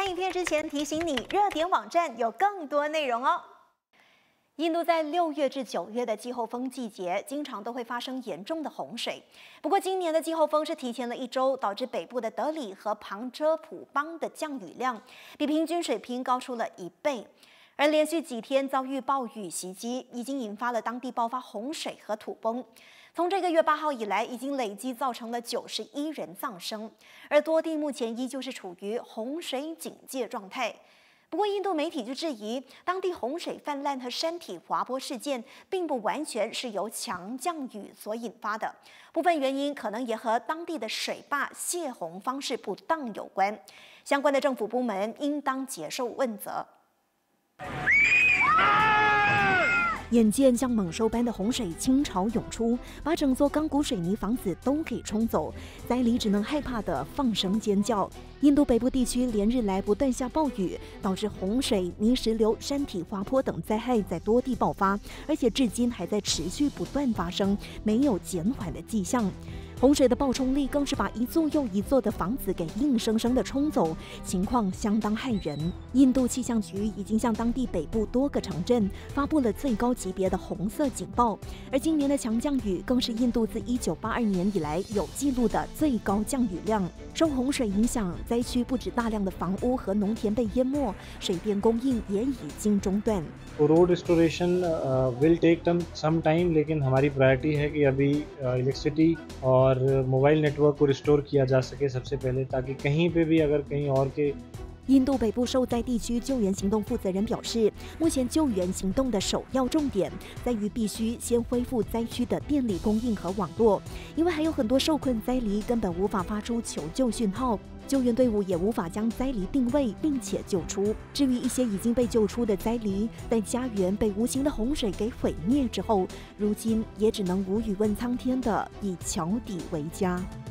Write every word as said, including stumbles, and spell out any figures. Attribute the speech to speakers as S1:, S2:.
S1: 影片之前提醒你，热点网站有更多内容哦。印度在六月至九月的季候风季节，经常都会发生严重的洪水。不过，今年的季候风是提前了一周，导致北部的德里和旁遮普邦的降雨量比平均水平高出了一倍。而连续几天遭遇暴雨袭击，已经引发了当地爆发洪水和土崩。从这个月八号以来，已经累计造成了九十一人丧生，而多地目前依旧是处于洪水警戒状态。不过，印度媒体就质疑，当地洪水泛滥和山体滑坡事件并不完全是由强降雨所引发的，部分原因可能也和当地的水坝泄洪方式不当有关。相关的政府部门应当接受问责。眼见像猛兽般的洪水倾巢涌出，把整座钢骨水泥房子都给冲走，灾黎只能害怕地放声尖叫。印度北部地区连日来不断下暴雨，导致洪水、泥石流、山体滑坡等灾害在多地爆发，而且至今还在持续不断发生，没有减缓的迹象。洪水的暴冲力更是把一座又一座的房子给硬生生的冲走，情况相当骇人。印度气象局已经向当地北部多个城镇发布了最高级别的红色警报，而今年的强降雨更是印度自一九八二年以来有记录的最高降雨量。受洪水影响，灾区不止大量的房屋和农田被淹没，水电供应也已经中断。
S2: road restoration will take some time, लेकिन हमारी प्रायोरिटी है कि अभी इलेक्ट्रिसिटी और मोबाइल नेटवर्क को रिस्टोर किया जा सके सबसे पहले, ताकि कहीं पे भी अगर कहीं और के
S1: 印度北部受灾地区救援行动负责人表示，目前救援行动的首要重点在于必须先恢复灾区的电力供应和网络，因为还有很多受困灾黎根本无法发出求救讯号，救援队伍也无法将灾黎定位并且救出。至于一些已经被救出的灾黎，在家园被无情的洪水给毁灭之后，如今也只能无语问苍天的以桥底为家。